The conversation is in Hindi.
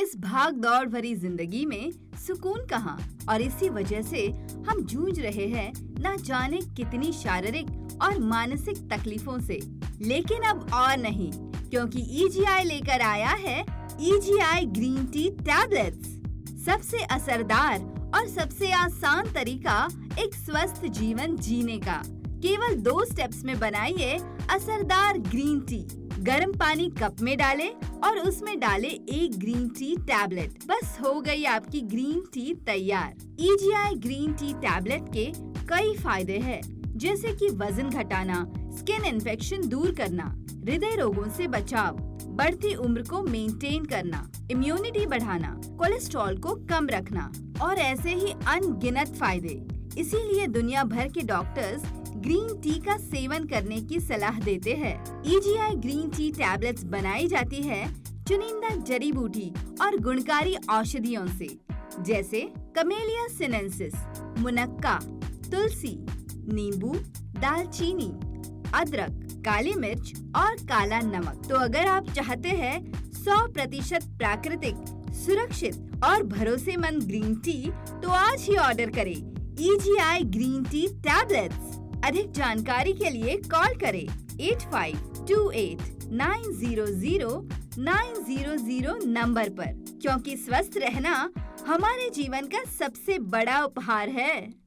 इस भाग दौड़ भरी जिंदगी में सुकून कहाँ, और इसी वजह से हम जूझ रहे हैं न जाने कितनी शारीरिक और मानसिक तकलीफों से। लेकिन अब और नहीं, क्योंकि EGI लेकर आया है EGI ग्रीन टी टैबलेट्स। सबसे असरदार और सबसे आसान तरीका एक स्वस्थ जीवन जीने का। केवल 2 स्टेप्स में बनाइए असरदार ग्रीन टी। गर्म पानी कप में डालें और उसमें डालें 1 ग्रीन टी टैबलेट। बस हो गई आपकी ग्रीन टी तैयार। EGI ग्रीन टी टैबलेट के कई फायदे हैं, जैसे कि वजन घटाना, स्किन इन्फेक्शन दूर करना, हृदय रोगों से बचाव, बढ़ती उम्र को मेंटेन करना, इम्यूनिटी बढ़ाना, कोलेस्ट्रॉल को कम रखना और ऐसे ही अनगिनत फायदे। इसीलिए दुनिया भर के डॉक्टर्स ग्रीन टी का सेवन करने की सलाह देते हैं। EGI ग्रीन टी टैबलेट्स बनाई जाती है चुनिंदा जड़ी बूटी और गुणकारी औषधियों से, जैसे कमेलिया सिनेंसिस, मुनक्का, तुलसी, नींबू, दालचीनी, अदरक, काली मिर्च और काला नमक। तो अगर आप चाहते हैं 100% प्राकृतिक, सुरक्षित और भरोसेमंद ग्रीन टी, तो आज ही ऑर्डर करें EGI ग्रीन टी टैबलेट्स। अधिक जानकारी के लिए कॉल करें 8528900900 नंबर पर, क्योंकि स्वस्थ रहना हमारे जीवन का सबसे बड़ा उपहार है।